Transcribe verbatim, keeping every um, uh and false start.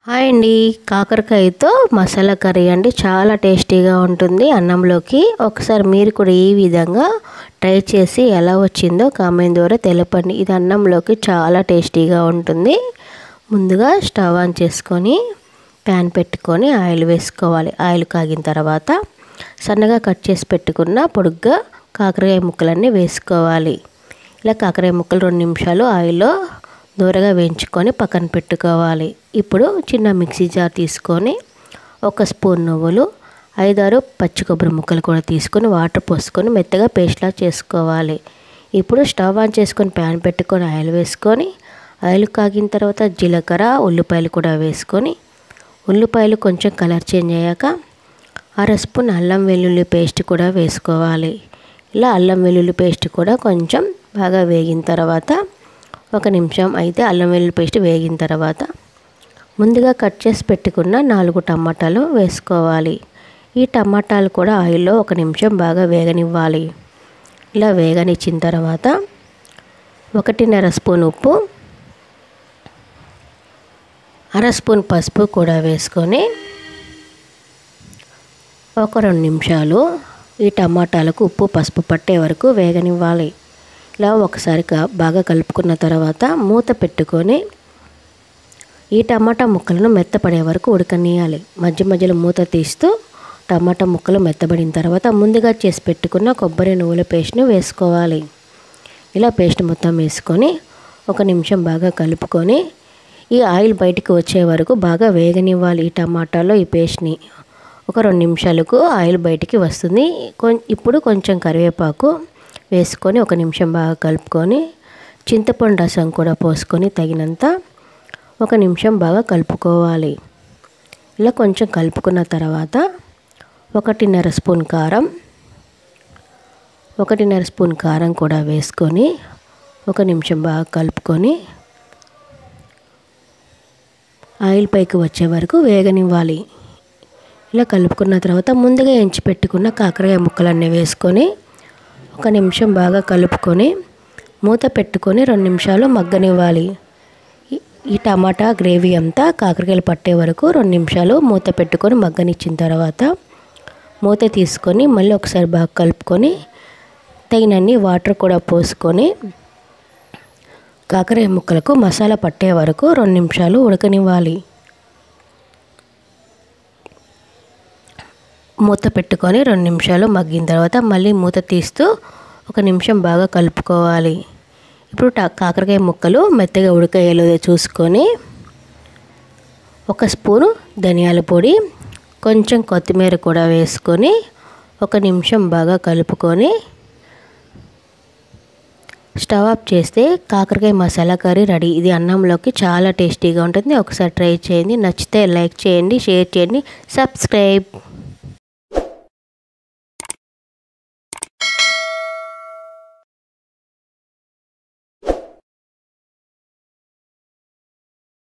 Hi అండి, కాకరకాయతో masala curry అండి. చాలా టేస్టీగా ఉంటుంది అన్నంలోకి. ఒకసారి మీరు కూడా ఈ విధంగా ట్రై చేసి ఎలా వచ్చిందో కామెంట్ ద్వారా తెలపండి. ఇది అన్నంలోకి చాలా టేస్టీగా ఉంటుంది. ముందుగా స్టవ్ ఆన్ చేసుకొని ప్యాన్ పెట్టుకొని ఆయిల్ వేసుకోవాలి. ఆయిల్ కాగిన తర్వాత సన్నగా కట్ చేసి పెట్టుకున్న పొడుగ్గా కాకరకాయ ముక్కలన్నీ వేసుకోవాలి. ఇలా కాకరకాయ ముక్కలు రెండు నిమిషాలు ఆయిల్లో దూరగా వేయించుకొని పక్కన పెట్టుకోవాలి. ఇప్పుడు చిన్న మిక్సీ జార్ తీసుకొని ఒక స్పూన్ నువ్వులు, ఐదారు పచ్చి కొబ్బరి ముక్కలు కూడా తీసుకొని వాటర్ పోసుకొని మెత్తగా పేస్ట్లా చేసుకోవాలి. ఇప్పుడు స్టవ్ ఆన్ చేసుకొని ప్యాన్ పెట్టుకొని ఆయిల్ వేసుకొని ఆయిల్ కాగిన తర్వాత జీలకర్ర, ఉల్లిపాయలు కూడా వేసుకొని ఉల్లిపాయలు కొంచెం కలర్ చేంజ్ అయ్యాక అర స్పూన్ అల్లం వెల్లుల్లి పేస్ట్ కూడా వేసుకోవాలి. ఇలా అల్లం వెల్లుల్లి పేస్ట్ కూడా కొంచెం బాగా వేగిన తర్వాత ఒక నిమిషం అయితే అల్లం వెల్లుల్లి పేస్ట్ వేగిన తర్వాత ముందుగా కట్ చేసి పెట్టుకున్న నాలుగు టమాటాలు వేసుకోవాలి. ఈ టమాటాలు కూడా ఆయిల్లో ఒక నిమిషం బాగా వేగనివ్వాలి. ఇలా వేగనిచ్చిన తర్వాత ఒకటిన్నర స్పూన్ ఉప్పు, అర స్పూన్ పసుపు కూడా వేసుకొని ఒక రెండు నిమిషాలు ఈ టమాటాలకు ఉప్పు పసుపు పట్టే వరకు వేగనివ్వాలి. ఇలా ఒకసారి బాగా కలుపుకున్న తర్వాత మూత పెట్టుకొని ఈ టమాటా ముక్కలను మెత్తపడే వరకు ఉడకనియాలి. మధ్య మధ్యలో మూత తీస్తూ టమాటా ముక్కలు మెత్తబడిన తర్వాత ముందుగా చేసి పెట్టుకున్న కొబ్బరి నువ్వుల పేస్ట్ను వేసుకోవాలి. ఇలా పేస్ట్ మొత్తం వేసుకొని ఒక నిమిషం బాగా కలుపుకొని ఈ ఆయిల్ బయటికి వచ్చే వరకు బాగా వేగనివ్వాలి. ఈ టమాటాలో ఈ పేస్ట్ని ఒక రెండు నిమిషాలకు ఆయిల్ బయటికి వస్తుంది. ఇప్పుడు కొంచెం కరివేపాకు వేసుకొని ఒక నిమిషం బాగా కలుపుకొని చింతపండు రసం కూడా పోసుకొని తగినంత ఒక నిమిషం బాగా కలుపుకోవాలి. ఇలా కొంచెం కలుపుకున్న తర్వాత ఒకటిన్నర స్పూన్ కారం ఒకటిన్నర స్పూన్ కారం కూడా వేసుకొని ఒక నిమిషం బాగా కలుపుకొని ఆయిల్ పైకి వచ్చే వరకు వేగనివ్వాలి. ఇలా కలుపుకున్న తర్వాత ముందుగా ఎంచి పెట్టుకున్న కాకరకాయ ముక్కలన్నీ వేసుకొని ఒక నిమిషం బాగా కలుపుకొని మూత పెట్టుకొని రెండు నిమిషాలు మగ్గనివ్వాలి. ఈ టమాటా గ్రేవీ అంతా కాకరకాయలు పట్టే వరకు రెండు నిమిషాలు మూత పెట్టుకొని మగ్గనిచ్చిన తర్వాత మూత తీసుకొని మళ్ళీ ఒకసారి బాగా కలుపుకొని తగినన్ని వాటర్ కూడా పోసుకొని కాకరకాయ ముక్కలకు మసాలా పట్టే వరకు రెండు నిమిషాలు ఉడకనివ్వాలి. మూత పెట్టుకొని రెండు నిమిషాలు మగ్గిన తర్వాత మళ్ళీ మూత తీస్తూ ఒక నిమిషం బాగా కలుపుకోవాలి. ఇప్పుడు కాకరకాయ ముక్కలు మెత్తగా ఉడకయ్యేలో చూసుకొని ఒక స్పూను ధనియాల పొడి, కొంచెం కొత్తిమీర కూడా వేసుకొని ఒక నిమిషం బాగా కలుపుకొని స్టవ్ ఆఫ్ చేస్తే కాకరకాయ మసాలా కర్రీ రెడీ. ఇది అన్నంలోకి చాలా టేస్టీగా ఉంటుంది. ఒకసారి ట్రై చేయండి. నచ్చితే లైక్ చేయండి, షేర్ చేయండి, సబ్స్క్రైబ్.